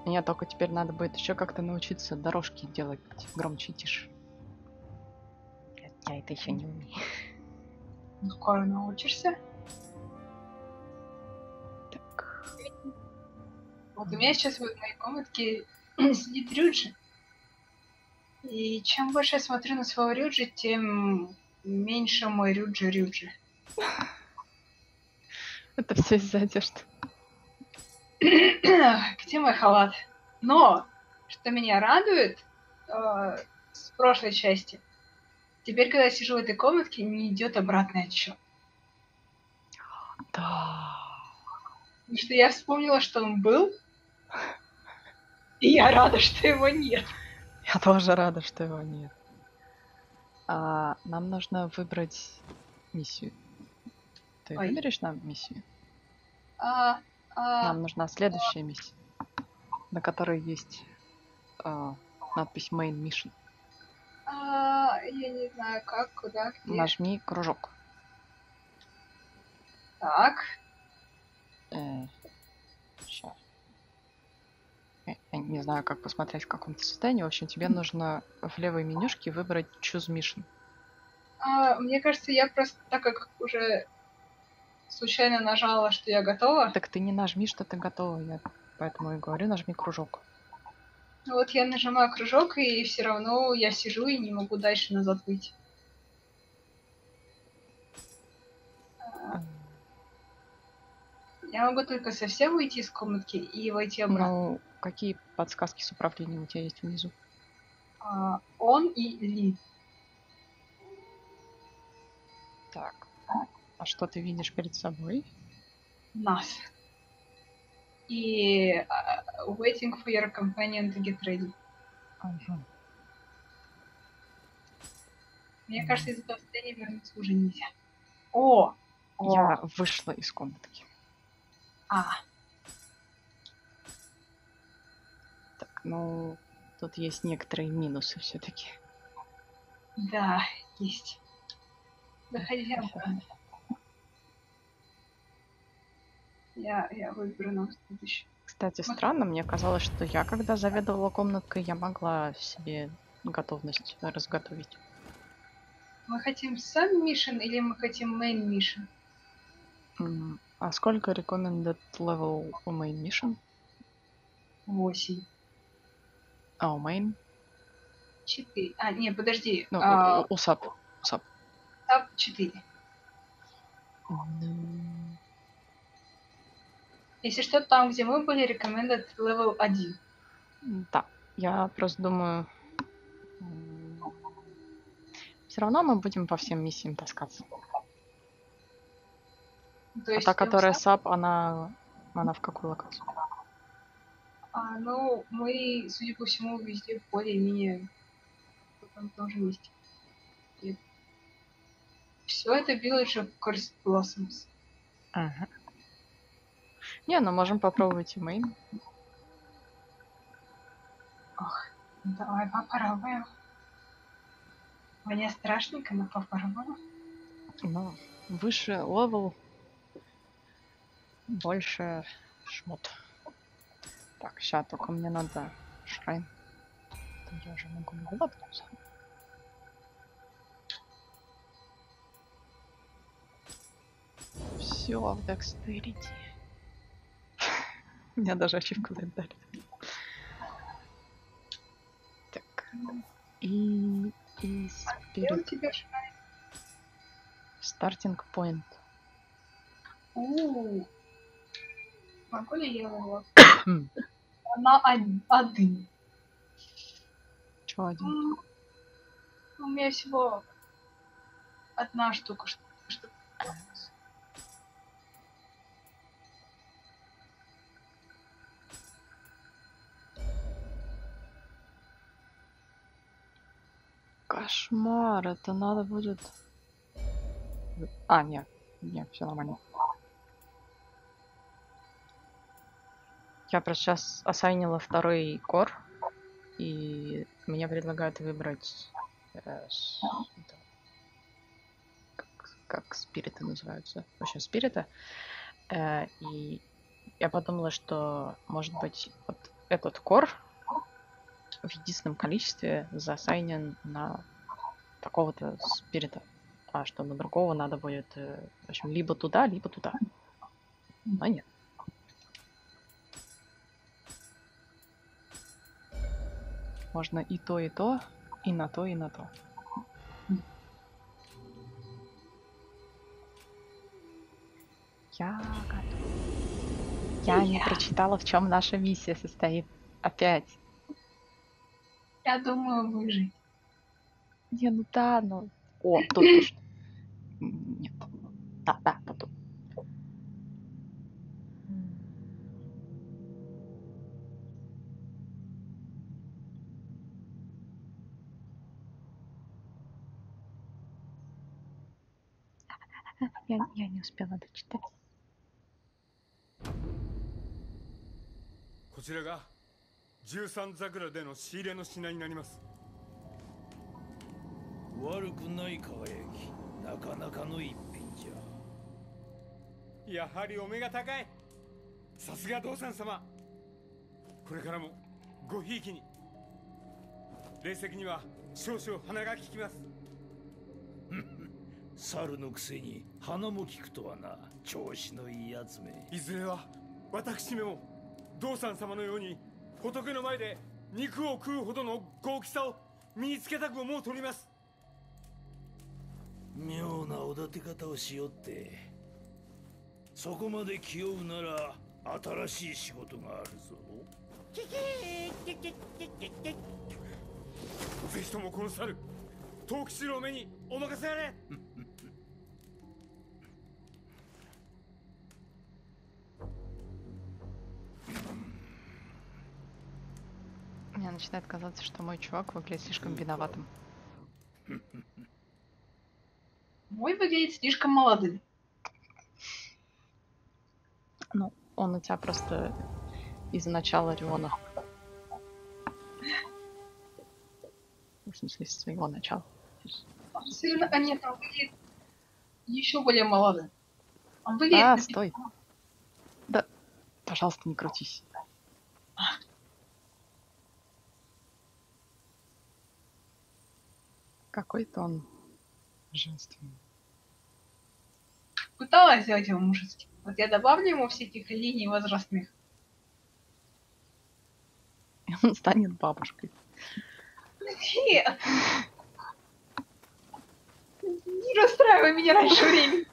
Мне только теперь надо будет еще как-то научиться дорожки делать громче и тише. Я это еще не умею. Ну, скоро научишься. Так. Вот у меня сейчас в моей комнатке сидит Рюджи. И чем больше я смотрю на своего Рюджи, тем меньше мой Рюджи. Это все из-за одежды. Где мой халат? Но, что меня радует с прошлой части, теперь, когда я сижу в этой комнатке, не идет обратный отсчет. Да. Потому что я вспомнила, что он был, и я рада, что его нет. Я тоже рада, что его нет. Нам нужно выбрать миссию. Ты Ой. выберешь нам миссию? Нам Нам нужна следующая миссия, на которой есть надпись Main Mission. Я не знаю, как, куда, где. Нажми кружок. Так. Сейчас. Я не знаю, как посмотреть, в каком-то состоянии. В общем, тебе нужно в левой менюшке выбрать Choose Mission. Мне кажется, я просто, так как уже случайно нажала, что я готова. Так ты не нажми, что ты готова. Я поэтому и говорю, нажми кружок. Вот я нажимаю кружок, и все равно я сижу и не могу дальше назад выйти. Я могу только совсем выйти из комнатки и войти обратно. Ну, какие подсказки с управлением у тебя есть внизу? Он и Ли. Так. А что ты видишь перед собой? Нас. И waiting for your companion to get ready. Ага. Мне кажется, из этого состояния вернуться уже нельзя. Я вышла из комнатки. Так, ну, тут есть некоторые минусы все-таки. Да, есть. Заходи обратно. Я выберу нам следующий. Кстати, странно, мне казалось, что я, когда заведовала комнаткой, я могла себе готовность разготовить. Мы хотим Sun Mission или мы хотим Main Mission? А сколько recommended level у Main Mission? 8. А у Main? 4. Не, подожди. Ну, у SAP. SAP 4. Если что, там, где мы были, recommended level 1. Да, я просто думаю... Все равно мы будем по всем миссиям таскаться. То есть та, которая SAP, она в какую локацию? Ну, мы, судя по всему, везде более-менее в этом тоже месте. Все это Village of Cursed Blossoms. Ага. Не, ну можем попробовать и Main. Давай попробуем. Мне страшненько, но попробуем. Ну, выше левел, больше шмот. Так, сейчас только мне надо шрайн. Я уже могу левелапнуться. Все в Dexterity. Мне даже ачивку дали. Так. И Spirit. Starting point. Могу ли я его? На один. Чего один? У меня всего одна штука, что Кошмар, это надо будет... нет, все нормально. Я просто сейчас ассайнила второй кор, и мне предлагают выбрать... как спириты называются? В общем, спирита. И я подумала, что, может быть, вот этот кор в единственном количестве засайнен на такого-то спирита. А что на другого надо будет, в общем, либо туда, либо туда. Но нет. Можно и то, и на то, и на то. Я не прочитала, в чем наша миссия состоит. Опять. Я думаю, выжить. Не, ну да, ну... О, тут пишет. Нет. Да, потом. Я не успела дочитать. こちらが13桜での仕入れの品になります。 悪くない輝き、なかなかの一品じゃ。 やはりお目が高い。さすが道産様。これからもごひいきに。霊石には少々鼻が利きます。 猿のくせに鼻も利くとはな。調子のいいやつめ。 いずれは私めも道産様のように仏の前で肉を食うほどの豪気さを身につけたく思うとります。 妙なおだて方をしよって。そこまで気負うなら新しい仕事があるぞ。 ぜひともこの猿、藤吉郎めにお任せあれ。 Мне начинает казаться, что мой чувак выглядит слишком виноватым. Мой выглядит слишком молодым. Ну, он у тебя просто из-за начала Ориона. В смысле, с своего начала. А нет, он выглядит еще более молодым. Он выглядит... А, стой. Да, пожалуйста, не крутись. Какой-то он женственный. Пыталась сделать его мужеским. Вот я добавлю ему всяких линий возрастных. И он станет бабушкой. Нет. Не расстраивай меня раньше времени.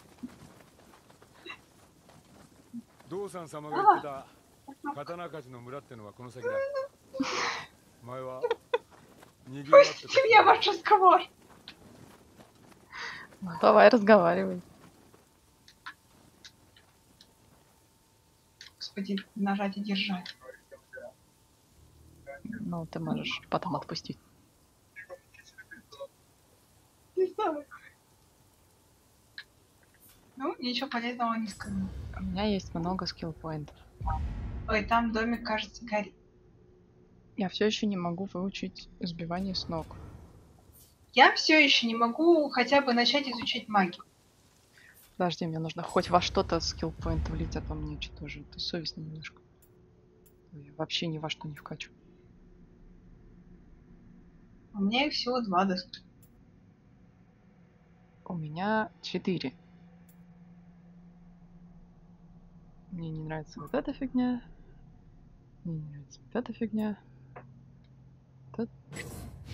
道産様が言ってた刀鍛冶の村ってのはこの先だ。前は賑わってた。 Пустите меня в ваш разговор. Ну, давай, разговаривай. Господи, нажать и держать. Ну, ты можешь потом отпустить. Не знаю. Ну, ничего полезного не скажу. У меня есть много скилл-поинтов. Ой, там домик, кажется, горит. Я все еще не могу выучить сбивание с ног. Я все еще не могу хотя бы начать изучать магию. Подожди, мне нужно хоть во что-то скилл-поинт влить, а то мне что-то уже это совестно немножко. Я вообще ни во что не вкачу. У меня их всего 2 доступно. У меня 4. Мне не нравится вот эта фигня. Мне не нравится вот эта фигня. Вот это.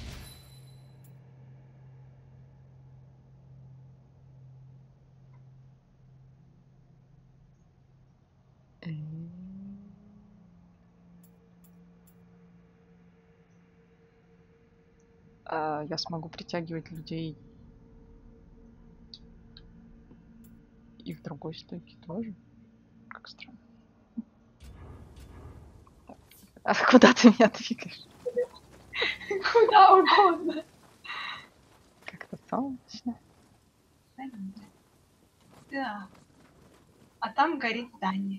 Я смогу притягивать людей и в другой стойке тоже. Как странно. Так. А куда ты меня двигаешь? Куда угодно. Как-то солнечно. Да. А там горит здание.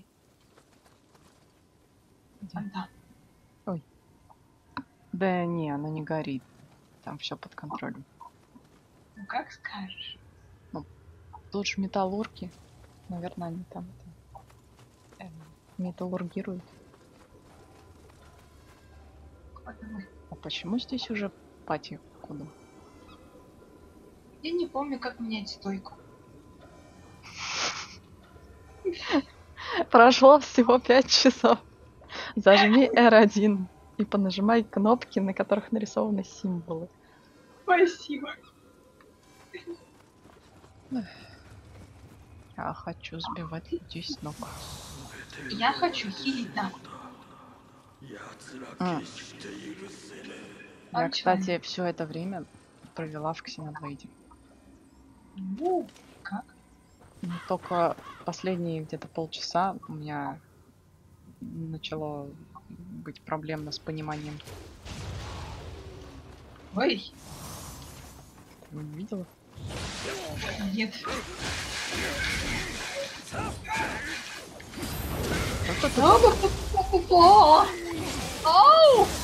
Фонтан. Ой. Да не, оно не горит. Там все под контролем. Ну как скажешь. Тут же металлурги. Наверное, они там металлургируют. кодовый. А почему здесь уже пати кодом? Я не помню, как менять стойку. Прошло всего 5 часов. Зажми R1 и понажимай кнопки, на которых нарисованы символы. Спасибо. Я хочу сбивать людей с ног. Я хочу хилить на. Я, кстати, все это время провела в Xenoblade. Ну, как? Но только последние где-то полчаса у меня начало быть проблемно с пониманием. Ой, Ты не видела? нет. Ау!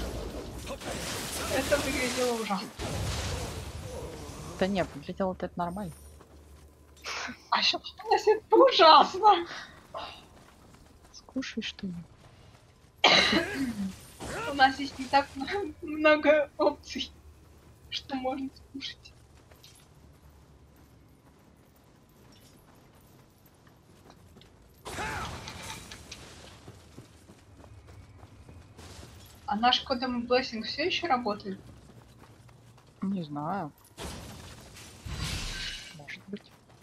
Это выглядело ужасно. Да нет, выглядело это нормально. А сейчас это ужасно. Скушай что ли? У нас есть не так много опций, что можно скушать. А наш кодом Blessing все еще работает? Не знаю. Может быть.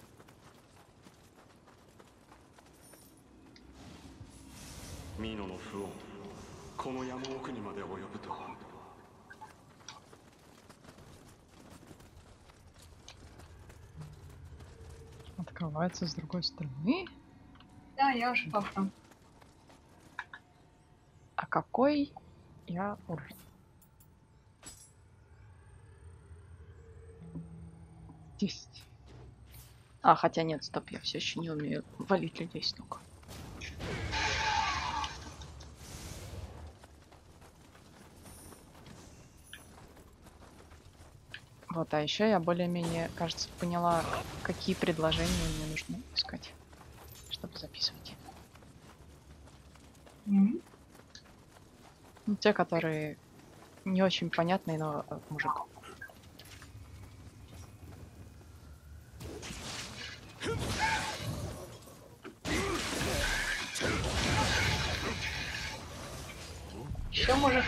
Миноの不穏、この山奥にまで及ぶとは。 Открывается с другой стороны. Да, я уже попробую. А какой я уровень? 10. А, хотя нет, стоп, я все еще не умею валить людей с ног. Вот, а еще я более-менее, кажется, поняла, какие предложения мне нужно искать, чтобы записывать. М? Ну, те, которые не очень понятные, но мужик. Еще может.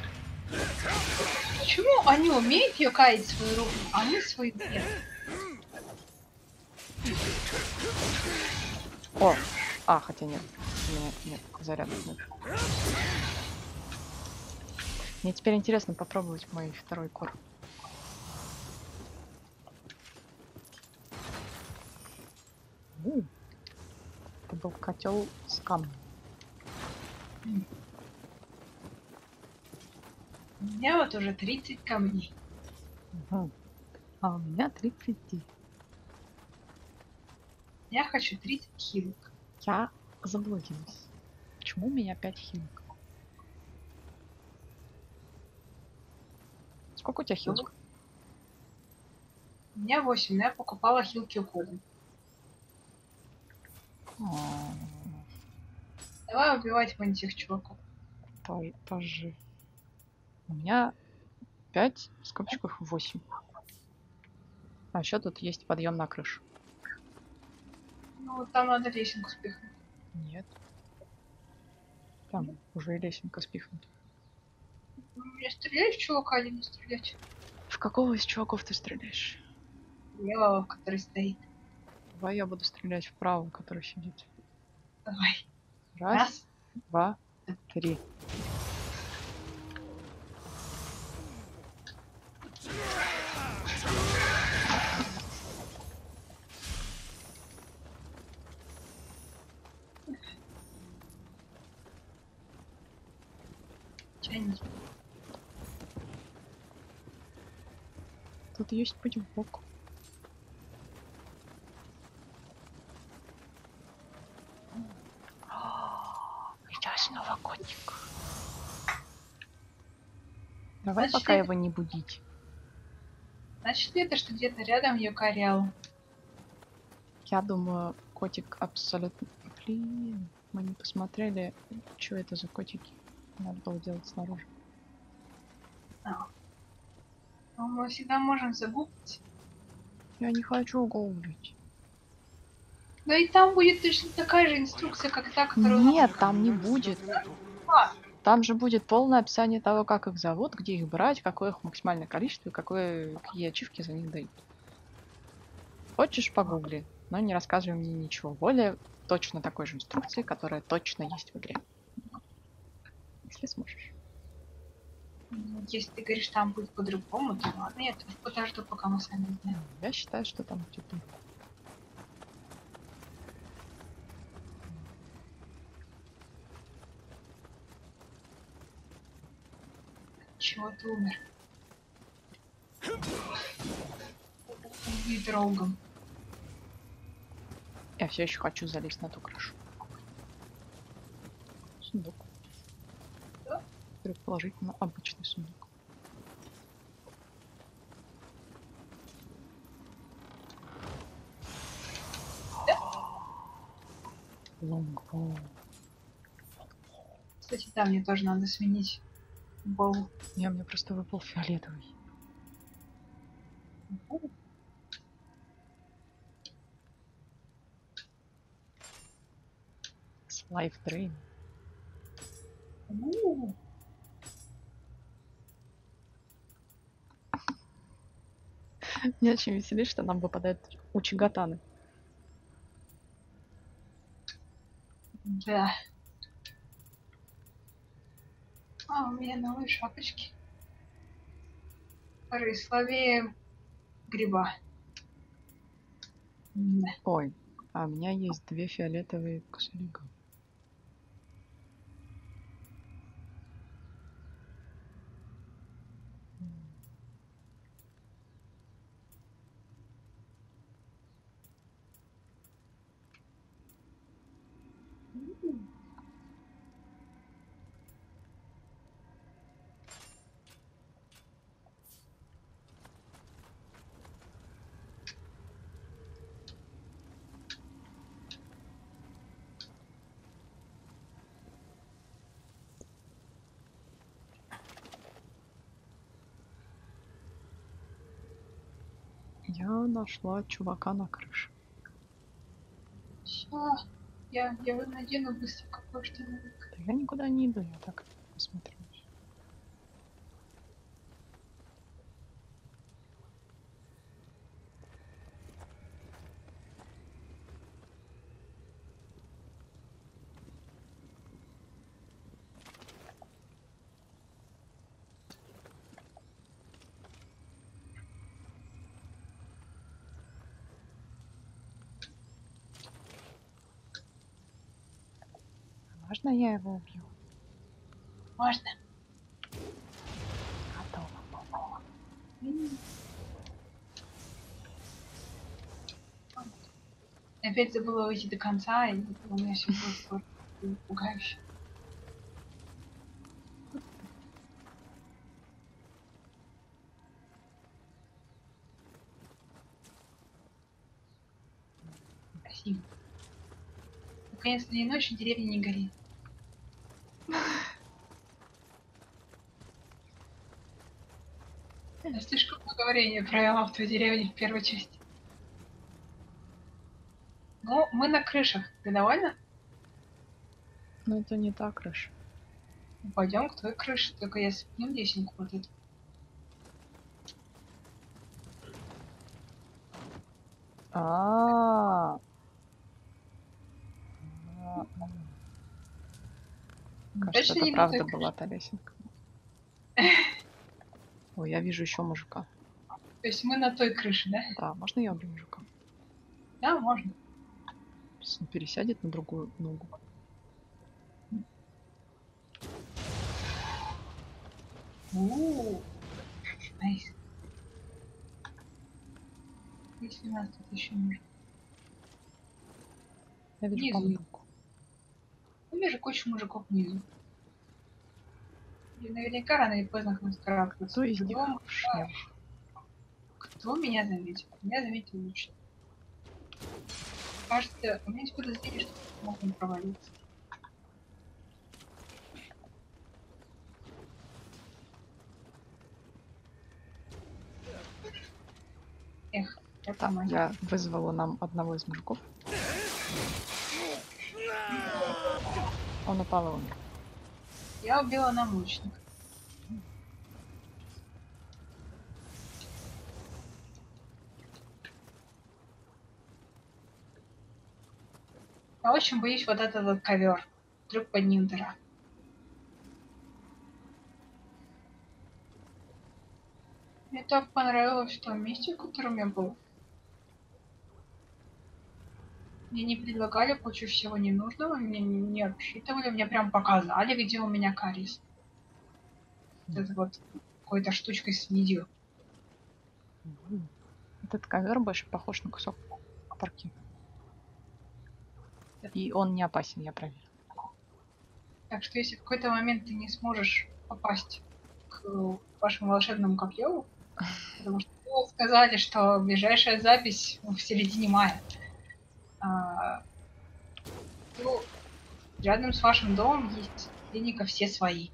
Почему они умеют юкаить свою руку, а мы свою нет? О! А, хотя нет. У меня нет заряда. Нет. Мне теперь интересно попробовать мой второй кор. Это был котел с камнем. У меня вот уже 30 камней. Угу. А у меня 30. Я хочу 30 хилок. Я заблудилась. Почему у меня 5 хилок? Сколько у тебя хилок? У меня 8, но я покупала хилки уходом. Давай убивать вон этих чуваков. Тоже. У меня 5, в скобочках 8. А еще тут есть подъем на крышу. Ну, там надо лесенку спихнуть. Нет. Там уже и лесенка спихнута. Ну, мне стрелять в чувака или не стрелять? В какого из чуваков ты стреляешь? Левого, который стоит. Давай я буду стрелять в правого, который сидит. Давай. Раз, два, 3. Тянись. Тут есть путь в бок. Сейчас снова котик. Давай Значит, пока это- его не будить. Значит, это что где-то рядом юкарял. Я думаю, котик абсолютно... Блин, мы не посмотрели, что это за котики. Надо было делать снаружи. Но мы всегда можем загуглить. Я не хочу гуглить. Да и там будет точно такая же инструкция, как та, которую... Нет, там не будет. А, Там же будет полное описание того, как их зовут, где их брать, какое их максимальное количество и какие ачивки за них дают. Хочешь, погугли, но не рассказывай мне ничего. Более точно такой же инструкции, которая точно есть в игре. Если сможешь. ну, если ты говоришь, там будет по-другому, то ладно, я тоже подожду, пока мы сами узнаем. Я считаю, что там будет. Чего ты умер? Убит рогом. Я все еще хочу залезть на ту крышу. Сундук. Да? Предположительно обычный сундук. Лонгбоу. Кстати, да, мне тоже надо сменить боу. Не, мне просто выпал фиолетовый. С Life Drain. У-у-у. Меня очень веселит, что нам выпадают учигатаны. Да. А, у меня новые шапочки. Которые слабее гриба. Да. Ой, а у меня есть 2 фиолетовые кошелька. Я нашла чувака на крыше. Всё. Я надену быстренько кое-что-нибудь. Да я никуда не иду, я так посмотрю. Можно я его убью? Можно. Готово. Опять забыла выйти до конца, и у меня все просто пугающе. Спасибо. Наконец-то ни ночью деревня не горит. Я слишком много времени провела в той деревне в первой части. Ну, мы на крышах. Ты довольна? Но это не та крыша. Пойдем к той крыше, только я сменю лесенку вот эту. А. Кажется, Точно это не на правда той была та лесенка. Ой, я вижу еще мужика. То есть мы на той крыше, да? Да, можно я убью мужика? Да, можно. Сейчас он пересядет на другую ногу. Найс. Если у нас тут еще мужик. Я вижу Внизу. бамбуку. Я вижу кучу мужиков внизу. И наверняка рано или поздно к нам скарабкаются. Кто из них в шлем? Кто меня заметил? Меня заметил лучше. Кажется, у меня есть подозрение, что можно провалиться. Я Так, помогу. я вызвала нам одного из мужиков. Он упал и умер. Я убила намучника. Я очень боюсь вот этот вот ковер. Вдруг под ним дыра. Мне так понравилось в том месте, в котором я был. Мне не предлагали кучу всего ненужного, мне не обсчитывали, мне прям показали, где у меня кариес. Вот это вот какой-то штучкой с видео. Этот ковер больше похож на кусок парки. И он не опасен, я проверила. Так что если в какой-то момент ты не сможешь попасть к вашему волшебному копьеву, потому что мне сказали, что ближайшая запись в середине мая. Ну, рядом с вашим домом есть клиника все свои.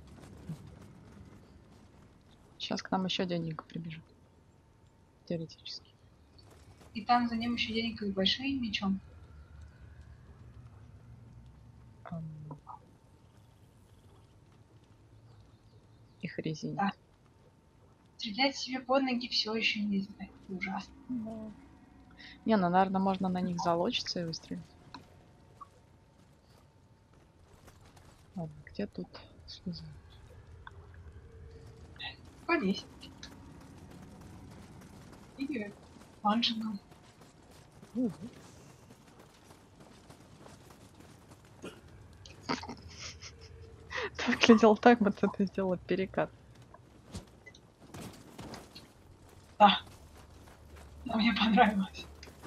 Сейчас к нам еще дяденька прибежит. Теоретически. И там за ним еще денег и большим мечом. Их резинит. Да. Стрелять себе под ноги все еще нельзя. Это ужасно. Да. Не, ну, наверное, можно на них залочиться и выстрелить. Ладно, где тут слеза? Полезь. Или ланжингом. Это выглядело так, будто ты сделала перекат. Да. Но мне понравилось.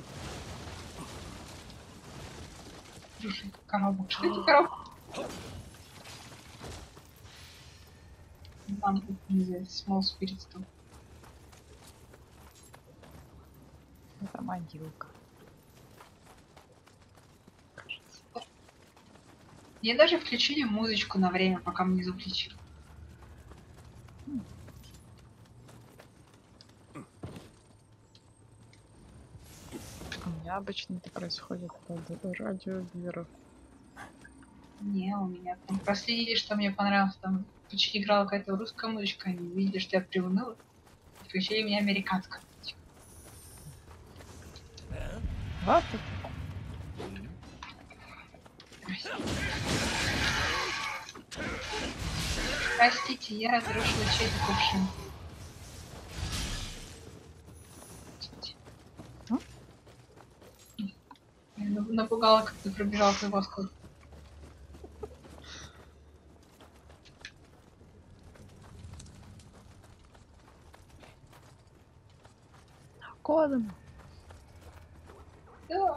Слушай, коробок. Что это коробка? Там это называется Small Spirit Store. Это могилка. Кажется. Мне даже включили музычку на время, пока мне заключили. У меня обычно это происходит под радиовирус. Не, у меня там проследили, что мне понравилось. Там включили, играла какая-то русская музычка, они видели, что я приуныла. И включили мне американскую музычку. Вот Простите, я разрушила чей-то кувшин. Я напугала, как ты пробежал твой воск. кодом. Да.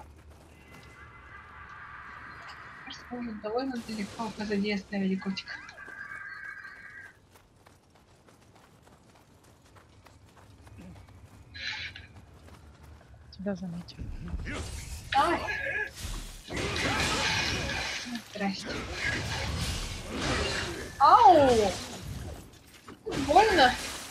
Кажется, мы уже довольно далеко позади оставили котика. Тебя заметил. Ай! Здрасте. Ау! Больно?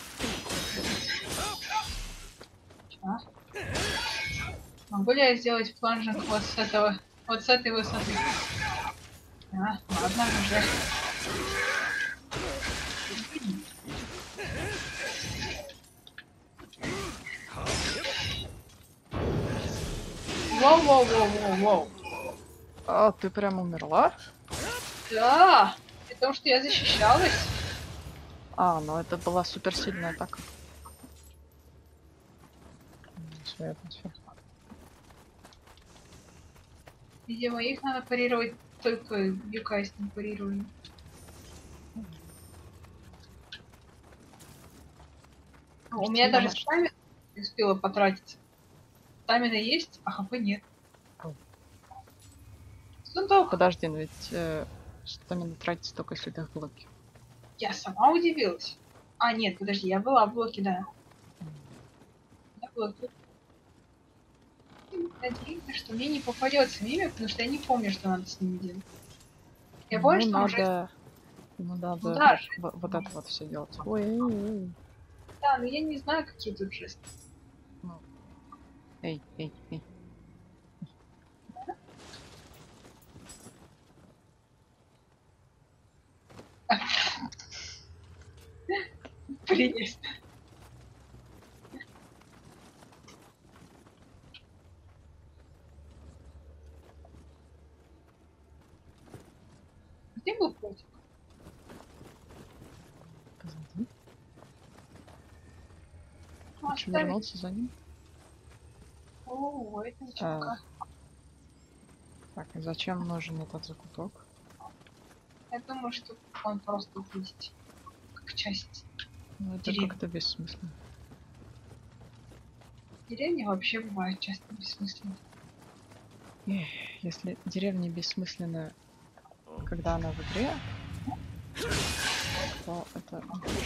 Чё? Могу ли я сделать планжинг вот с этого, вот с этой высоты? А, ладно, уже. Воу-воу-воу-воу-воу. А, ты прям умерла? Да, потому что я защищалась. А, ну это была суперсильная атака. Своя атмосфера. Видимо, их надо парировать только юкайским парированием. У меня даже стамина не успела потратиться. Стамина есть, а хп нет. Сундук. Подожди, но ведь стамина тратится только если ты в блоке. Я сама удивилась. А, нет, подожди, я была в блоке, да. Я была тут. Надеюсь, что мне не попадется мимик, потому что я не помню, что надо с ними делать. Я помню, что надо... уже... Ну надо Да, вот это вот все делать. Ой. Да, но я не знаю, какие тут жесты. Эй, эй, эй. Привет. Где был котик? Позади. Ну, Лучше оставить. вернуться за ним. О, это чувака. Так, и зачем нужен этот закуток? Я думаю, что он просто есть. Как часть. Ну, это Деревня. как-то бессмысленно. Деревни вообще бывают часто бессмысленны. Эх, если деревня бессмысленная, когда она в игре, то это...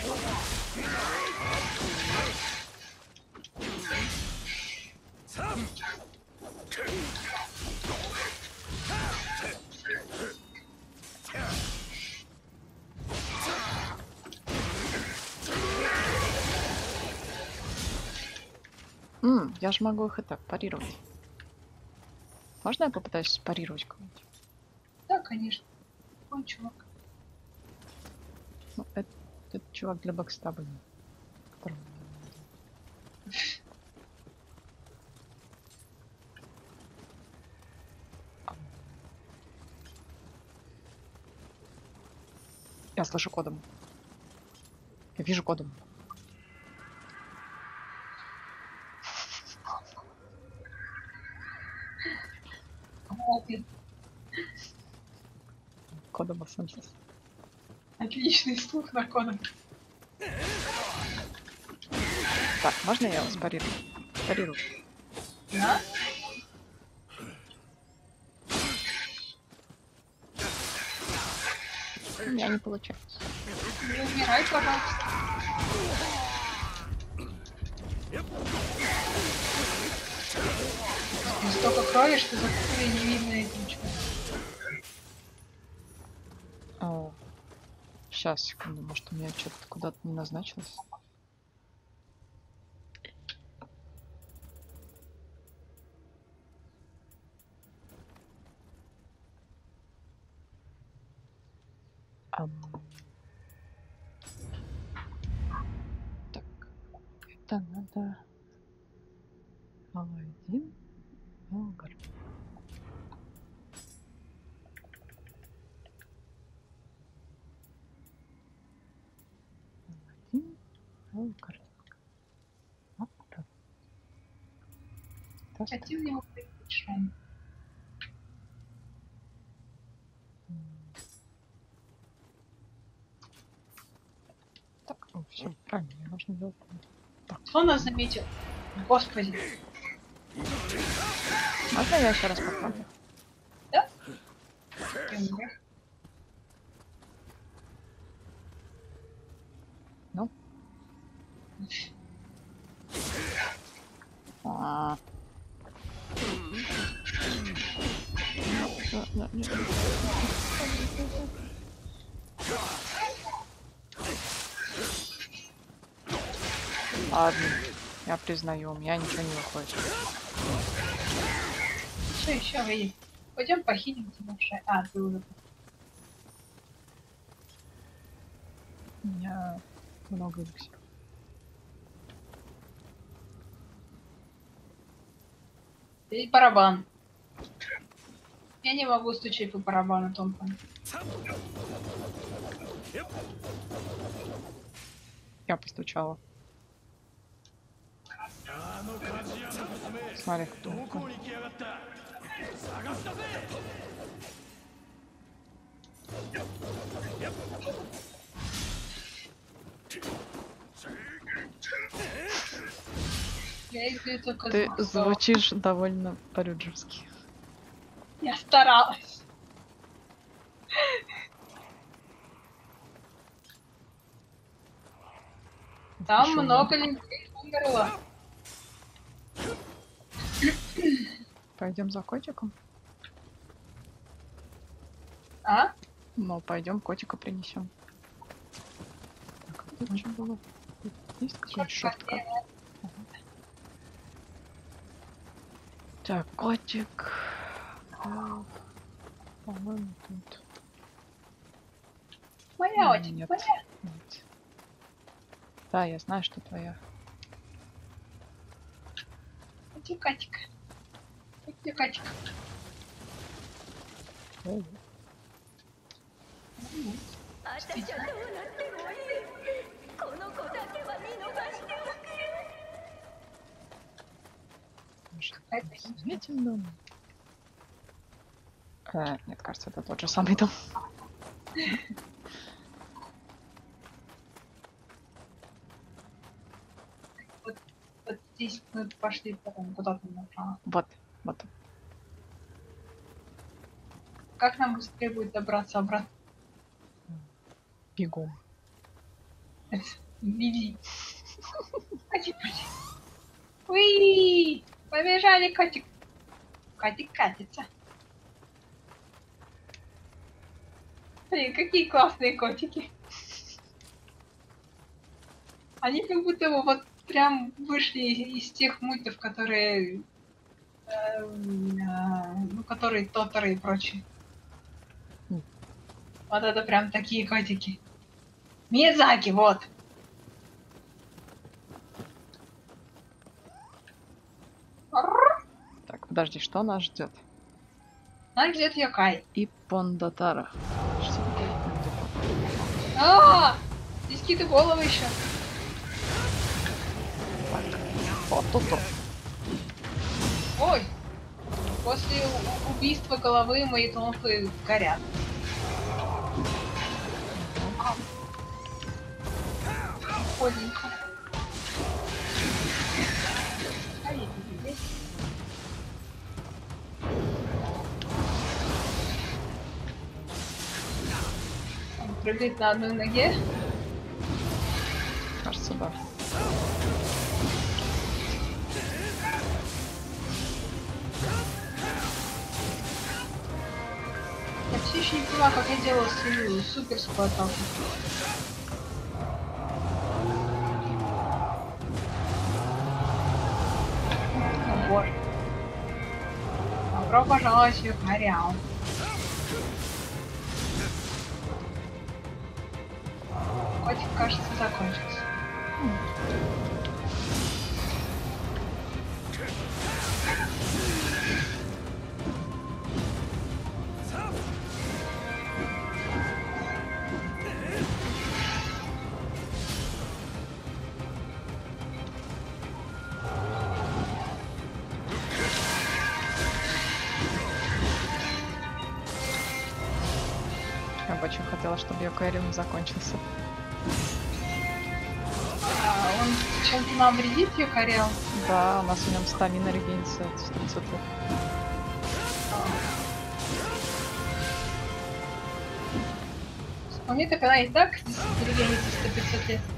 Я же могу их и так парировать. Можно я попытаюсь парировать кого-нибудь? Да, конечно. Он чувак. Ну, это чувак для бэкстаба. Которого... Я слышу кодом. Я вижу кодом. Молодец. Кодом Ассенсис. Отличный слух на кодом. Так, можно я вас парирую? Парирую. Да? У меня не получается. Не умирай, пожалуйста. Столько крови, что за кровью не видно этого чувака. О, сейчас, секунду, может у меня что-то куда-то не назначилось. Так, это надо... Алладин, Алгар. Алладин, Алгар. Хотим его прийти шрайн. Так, все, правильно, мне нужно делать. Кто нас заметил? Господи. Можно я еще раз попробую? Да? Ну? Ладно, я признаю, у меня ничего не выходит. Что еще выйдет? Пойдем похилим тебя в шай. А, ты уже. У меня много эликсиров. Здесь барабан. Я не могу стучать по барабану, Томпан. Я постучала. Смотри, кто. Я издаю только Ты звук. звучишь довольно по-рюджерски. Я старалась. Там Ещё много людей умерло. Пойдем за котиком? А? Ну, пойдем котика принесем. Так, а тут что было? Тут есть какой-то шорткат? Так, котик. По-моему, тут. Моя очень, Нет. моя. Нет. Да, я знаю, что твоя. Котик, Катик. Котик, Катик. Ой. Какая-то Заметен дом. Нет, кажется, это тот же самый дом. вот здесь мы пошли потом куда-то направо. Вот, вот. Как нам быстрее будет добраться обратно? Бегом. Беги. Котик, котик. Уи! Побежали, котик. Котик катится. Блин, какие классные котики. Они как будто бы вот прям вышли из тех мультов, которые... ну, которые Тоторы и прочие. М. Вот это прям такие котики. Миядзаки, вот. Так, подожди, что нас ждет? Нас ждет Йокай. И Пондатара. Что такое Пондатара? А, здесь какие-то головы еще. Вот тут. Ой. После убийства головы мои тонкие горят. Прикольненько. А я здесь. Он прыгает на одной ноге. Кажется, да. Я все еще не понимаю, как я делала свою суперскую атаку. О боже. Добро пожаловать в Юкариал. Котик, кажется, закончился. Я бы очень хотела, чтобы Йокариум закончился. А он чем-то нам вредит, Юкариал? Да, у нас в нем стамина регенится от 100 лет. У меня так она и так регенится 100-500 лет.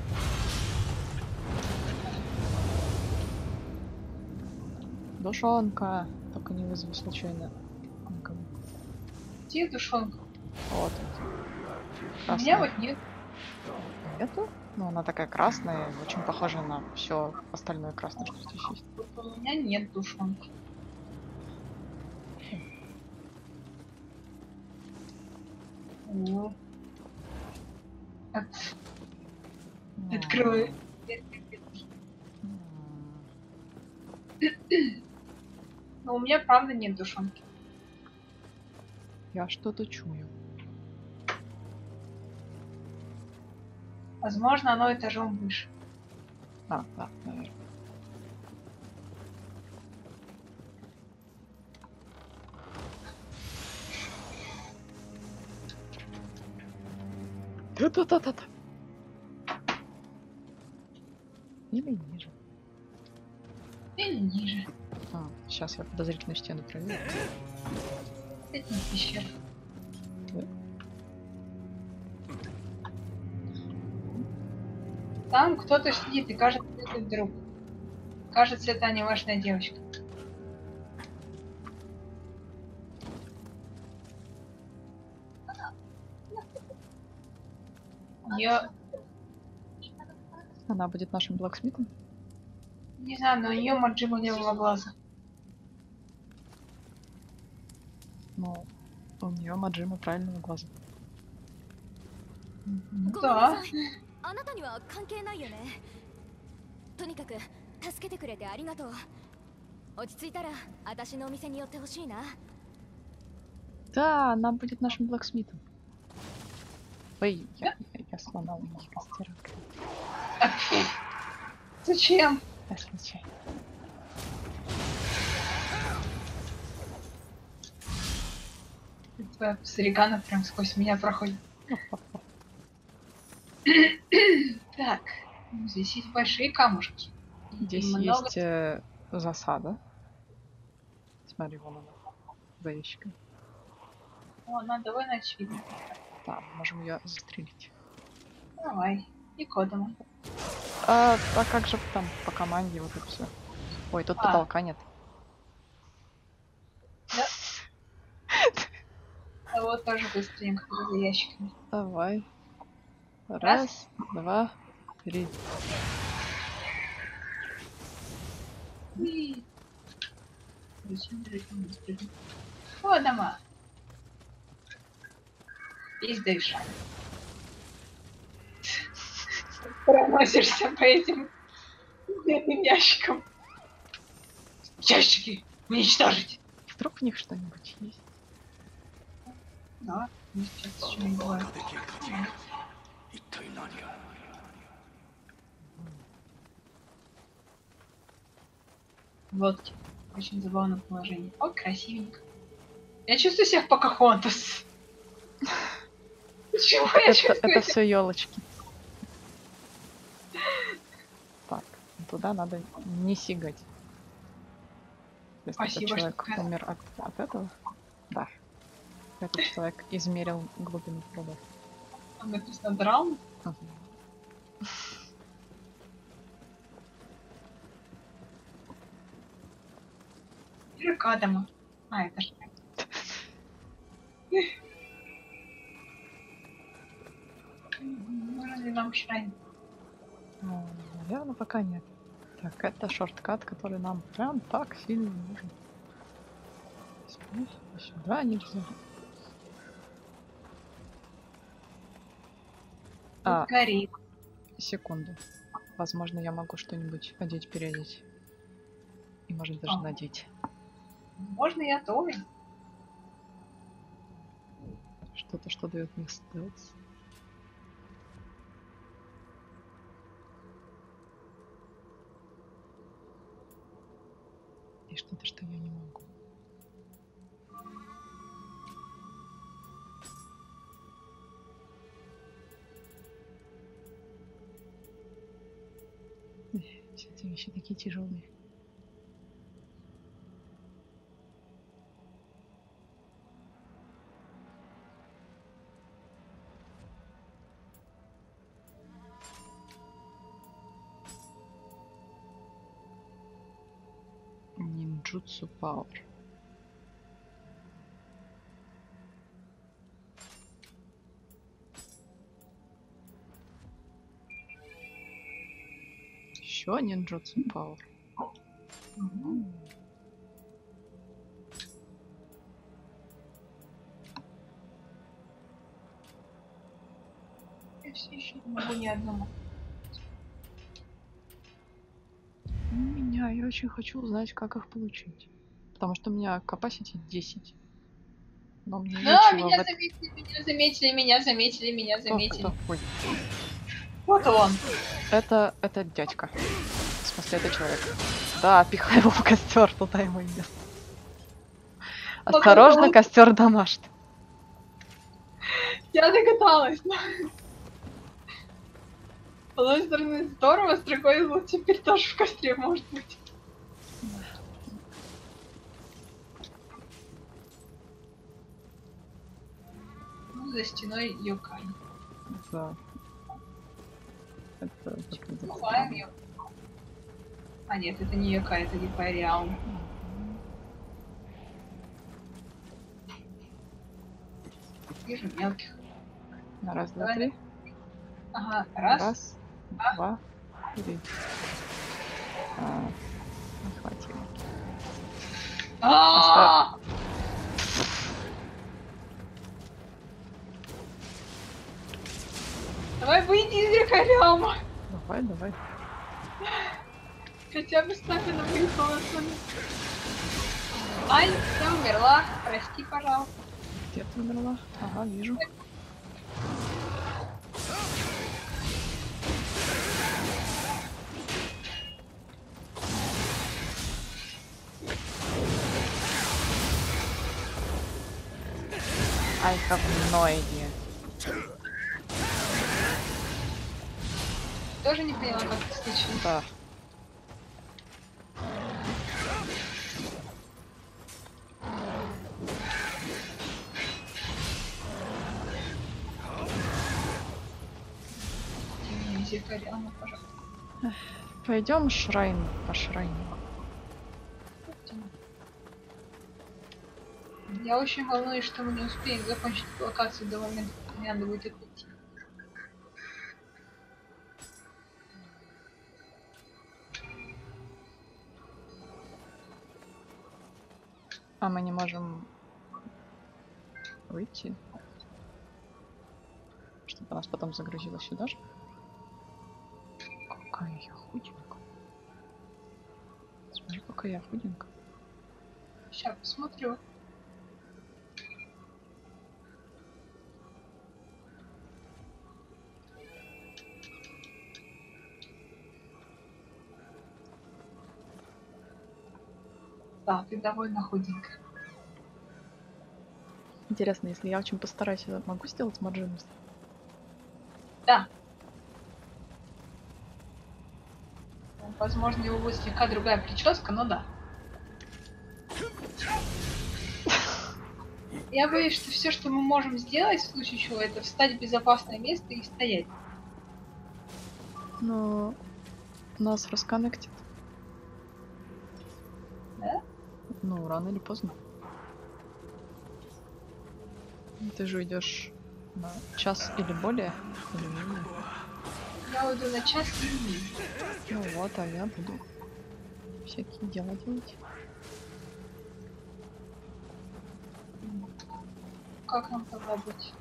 Душонка. Только не вызови случайно никого. Где душонка? Вот. У меня вот нет. Нету? Ну, она такая красная, очень похожа на все остальное красное, что здесь есть. Вот у меня нет душонки. О. Открою. Но у меня правда нет душонки. Я что-то чую. Возможно, оно этажом выше. А, да, наверное. Та-та-та-та-та. Или ниже. Или ниже. Сейчас я подозрительную стену проверю. Это не пещера. Да. Там кто-то сидит, и кажется, это друг. Кажется, это анимешная девочка. Ее, Она будет нашим блэксмитом? не знаю, но у нее Маджима левого глаза. Ну, у нее Маджима правильного глаза. Да. あなたには関係ないよね。とにかく助けてくれてありがとう。落ち着いたら私のお店に寄ってほしいな。 Да, она будет нашим блэксмитом. Ой, я сломал ей костерок. Зачем? Я случайно. Твоя сарикана прям сквозь меня проходит. Так, здесь есть большие камушки. Здесь Много- есть засада. Смотри, вон она. За ящиком. О, она довольно очевидна. Да, можем ее застрелить. Давай. И кодом. А как же там по команде вот это все? Ой, тут потолка нет. А вот тоже быстренько за ящиками. Давай. Раз, два, три. Уи. Зачем же это быстрее? О, дома. Есть дыша. Проносишься по этим бедным ящикам. Ящики! Уничтожить! Вдруг в них что-нибудь есть? Да, сейчас еще не бывает. 一体何が Водки. Очень забавное положение. О, красивенько. Я чувствую себя в Покахонтас. Почему я чувствую Это себя? все елочки. Так, туда надо не сигать. Если Спасибо, этот что человек сказал. умер от этого, да. Этот человек измерил глубину пруда. Там написано драм. Ага. Рукадома. А, это ж. Нужен ли нам шрайн? Ну, наверное, пока нет. Так, это шорткат, который нам прям так сильно нужен. Сюда нельзя. А, Горит. секунду. Возможно, я могу что-нибудь одеть, переодеть. И может даже Ага. надеть. Можно я тоже? Что-то, что дает мне стелс. И что-то, что я не могу. Все эти вещи такие тяжелые. Ninjutsu Power. Еще Ninjutsu Power. Я все еще не могу ни одному. Я очень хочу узнать, как их получить. Потому что у меня capacity 10. Но мне Да, нечего меня в это- заметили, меня заметили, меня заметили, меня Кто- заметили. кто? Ой. Вот он. Это дядька. В смысле, это человек. Да, пихай его в костер, туда ему и место. Осторожно, Пока- костер домашний. Я догадалась. но- С одной стороны здорово, с другой вот теперь тоже в костре может быть. Ну, за стеной Йокай. Да. Это выглядит Бываем странно. её. А нет, это не Йокай, это Юкай Реал. Вижу мелких. На раз, два, Давай. три. Ага, раз. Раз, два, три. Не хватило. А! Давай выйди из рекоряма. Давай, давай. Хотя бы ставь на мою полосу. Ай, я умерла. Прости, пожалуйста. Где ты умерла? Ага, вижу. I have no idea. Тоже не поняла, как это случилось. Да. Рекоряма, пожалуйста. Пойдем шрайн по шрайну. Я очень волнуюсь, что мы не успеем закончить локацию до момента, когда мне надо будет их идти. А мы не можем выйти, чтобы нас потом загрузило сюда же. Какая я худенькая. Смотри, какая я худенькая. Сейчас посмотрю. Да, ты довольно худенькая. Интересно, если я очень постараюсь, я могу сделать марджину? Да. Возможно, у него будет слегка другая прическа, но да. Я боюсь, что все, что мы можем сделать в случае чего, это встать в безопасное место и стоять. Но нас расконнектит. Да? Ну, рано или поздно. Ты же уйдешь на час или более, или менее. Я уйду на час и менее. Ну вот, а я буду всякие дела делать. Как нам тогда быть?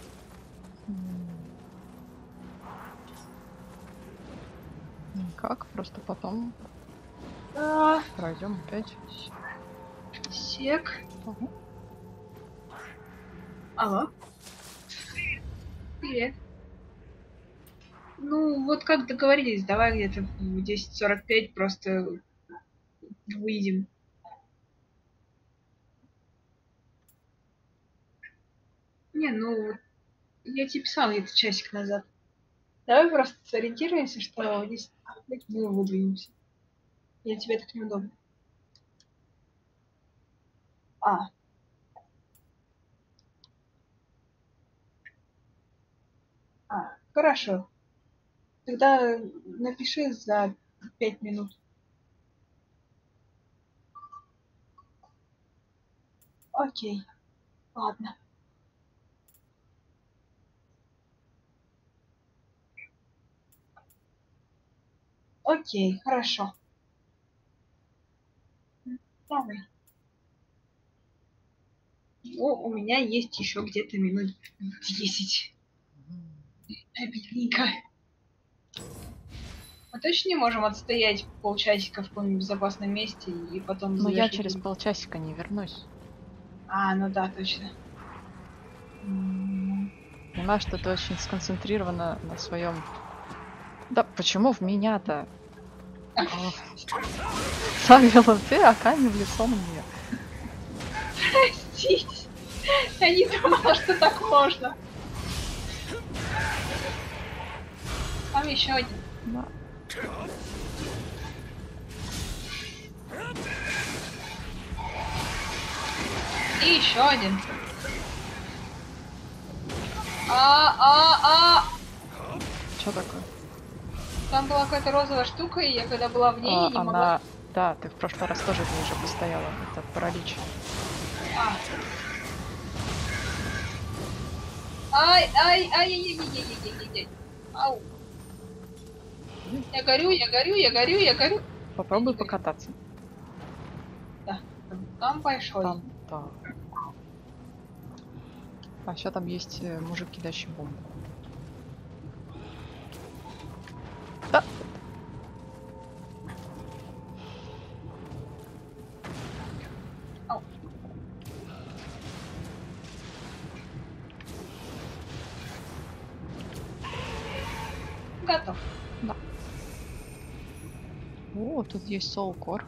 Никак, просто потом пройдем опять. Сек. Ага. Алло. Привет. Ну, вот как договорились, давай где-то в 10:45 просто выйдем. Не, ну, я тебе писала где-то часик назад. Давай просто сориентируемся, что в 10:45 мы выдвинемся. Или тебе так неудобно? А. Хорошо. Тогда напиши за 5 минут. Окей. Ладно. Окей, хорошо. Давай. Ну, у меня есть еще где-то минут 10. Обидненько. Мы точно не можем отстоять полчасика в каком-нибудь безопасном месте и потом Но я завершить через игру? полчасика не вернусь. А, ну да, точно. Понимаю, что ты очень сконцентрирована на своем. Да почему в меня-то? Ставила ты, а камень в лицо мне. Простите. Я не думала, что так можно. Там еще один. Да. И еще один. Что такое? Там была какая-то розовая штука, и я когда была в ней, я не могла... Она... Да, ты в прошлый раз тоже в ней уже постояла. Это паралич. Ай-яй-яй-яй-яй-яй-яй. Ау. Я горю. Попробуй покататься. Да. Там большой. Там, да. А еще там есть мужик, кидающий бомбу. готов. О, тут есть Soul Core.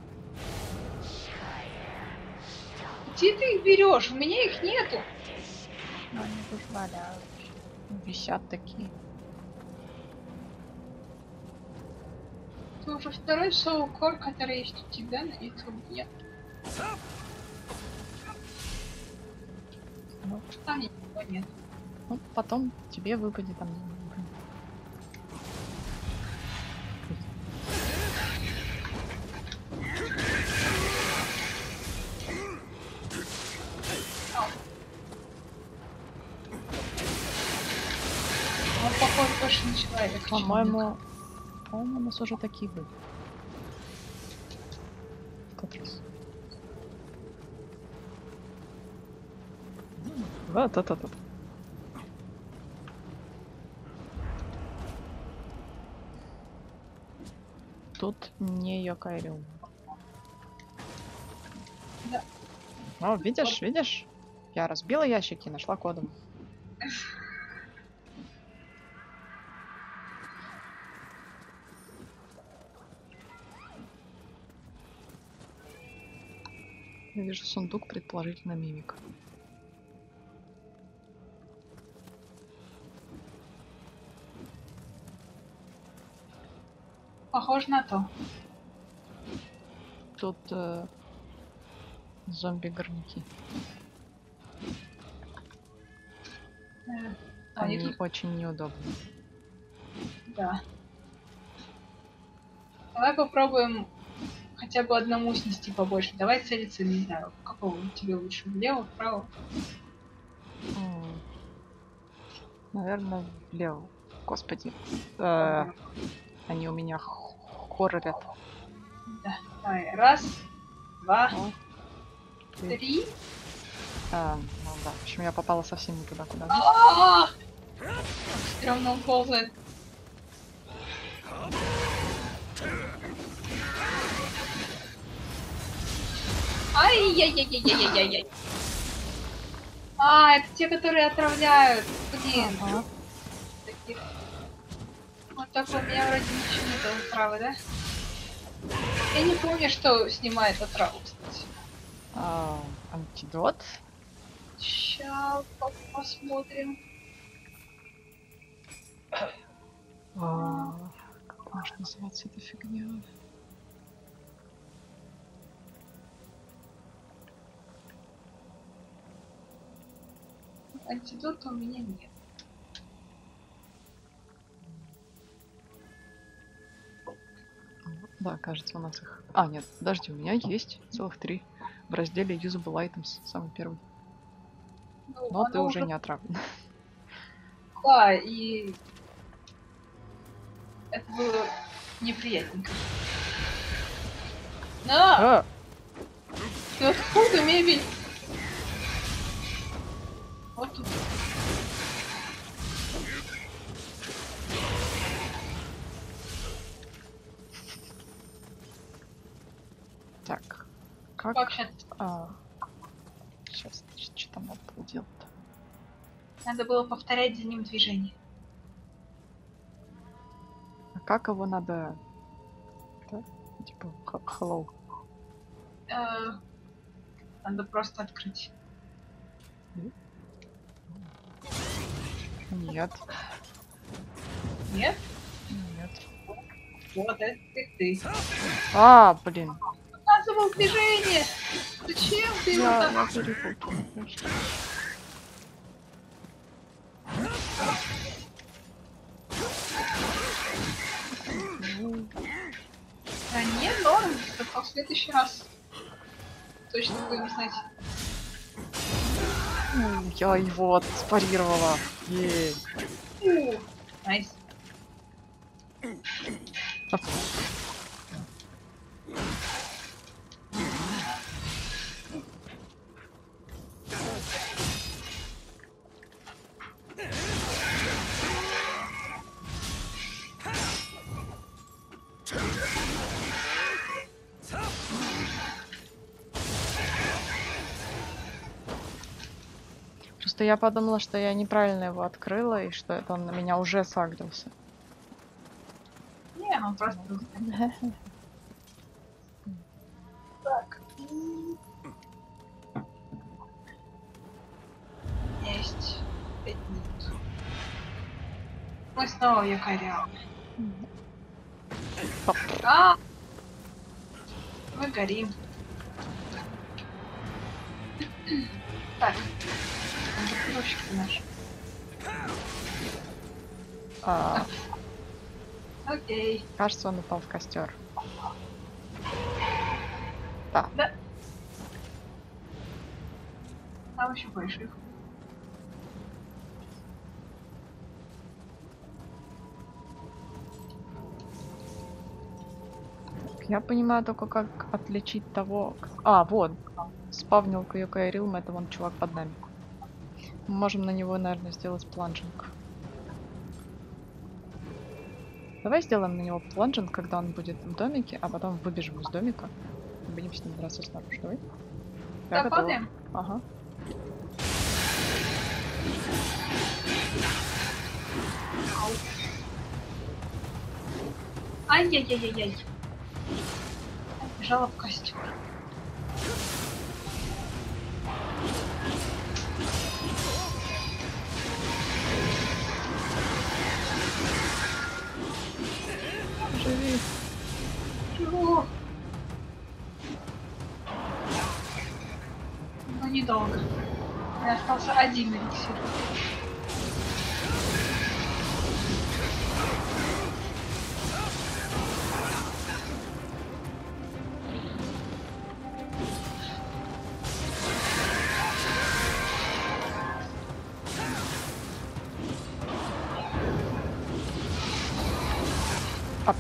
Где ты их берешь? У меня их нету. Но они тут валяют. Висят такие. Это уже второй Soul Core, который есть у тебя, но их у меня. Ну, Там ничего нет. ну, потом тебе выпадет там. Он похож больше на человека. чем на По-моему, у нас уже такие были. В тот раз. Вот это. Тут не Йокайрю. Да. О, видишь? Я разбила ящики, нашла кодом. Я вижу сундук, предположительно мимик. Похоже на то. Тут зомби-горняки. Они Они тут, очень неудобны. да. Давай попробуем хотя бы одному снести побольше. Давай целиться, не знаю, какого тебе лучше, влево, вправо. Наверное, влево. Господи. Они у меня хоррорят. Да. Давай. Раз, два, О, три. Ну да, в общем, я попала совсем не туда, куда. А-а-а! Стрёмно он ползает. Ай-яй-яй-яй-яй-яй-яй. А, это те, которые отравляют. Блин. Ага. Таких. Вот так у меня вроде ничего нет отравы, да? Я не помню, что снимает отраву, кстати. Антидот. Сейчас посмотрим. Как может называться эта фигня? Антидота у меня нет. Да, кажется, у нас их... нет, подожди, у меня есть целых 3 в разделе Usable Items, самый первый. Ну, Но ты оно уже не отравлен. Да, и это было неприятненько. На! Ты откуда мебель? Вот тут. Так, как... Как сейчас? Сейчас, что там надо было делать-то? Надо было повторять за ним движение. А как его надо... Да? Типа, hello. Надо просто открыть. Нет. Нет? Нет. Вот это ты. Блин. Показывал движение! Зачем ты его Я так? перепутал. Да нет, норм. Только в следующий раз. Точно будем знать. Я его спарировала. Ей. Найс. Просто я подумала, что я неправильно его открыла, и что это он на меня уже сагдился. Не, он просто... Так. Есть. 5 минут. Мы снова в якоря. А! Мы горим. Так. Бомбардировщики наши. Окей. Кажется, он упал в костер. Да. Да. Там еще больше. Я понимаю только, как отличить того... А, вот. Спавнил Кьёкай Рилм, это вон чувак под нами. Мы можем на него, наверное, сделать планжинг. Давай сделаем на него планжинг, когда он будет в домике, а потом выбежим из домика. Будем с ним драться снаружи. Давай. Я Да, готова. падаем. Ага. Ай-яй-яй-яй-яй. Бежала в костюм. Живи. Чего? Ну, недолго. У меня остался один эликсир. А,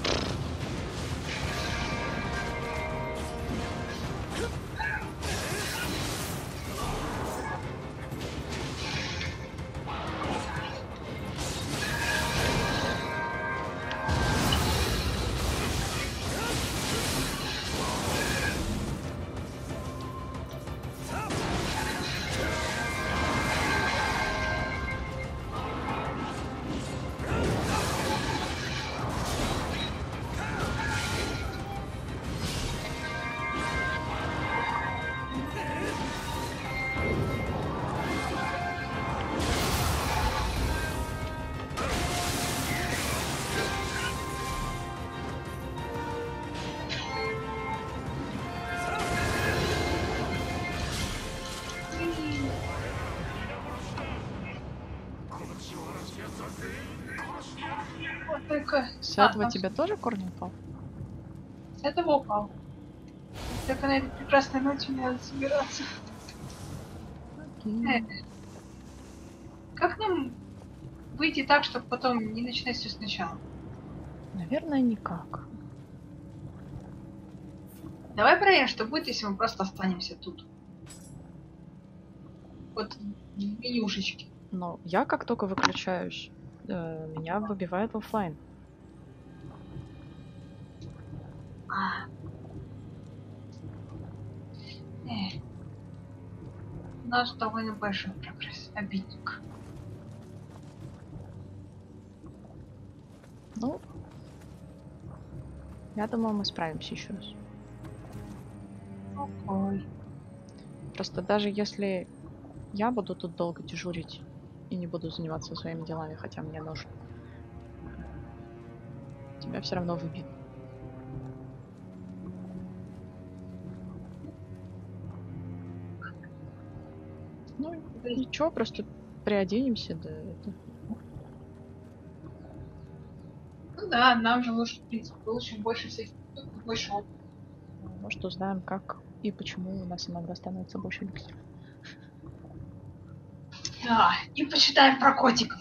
Вот только... с этого там тебе тоже корни упал? с этого упал. Только на этой прекрасной ноте мне надо собираться. Как нам выйти так, чтобы потом не начинать все сначала? Наверное, никак. Давай проверим, что будет, если мы просто останемся тут. Вот в менюшечке. Но я как только выключаюсь, меня выбивает оффлайн. У нас довольно большой прогресс. Обидник. Ну, я думаю, мы справимся еще раз. Ой. Просто даже если я буду тут долго дежурить и не буду заниматься своими делами, хотя мне нужно, тебя все равно выбьют. Ну, ничего, просто приоденемся, да это. Ну да, нам же лучше, в принципе, получим больше всяких, больше опыта. Может, узнаем, как и почему у нас иногда становится больше эликсиров. Да, и почитаем про котиков.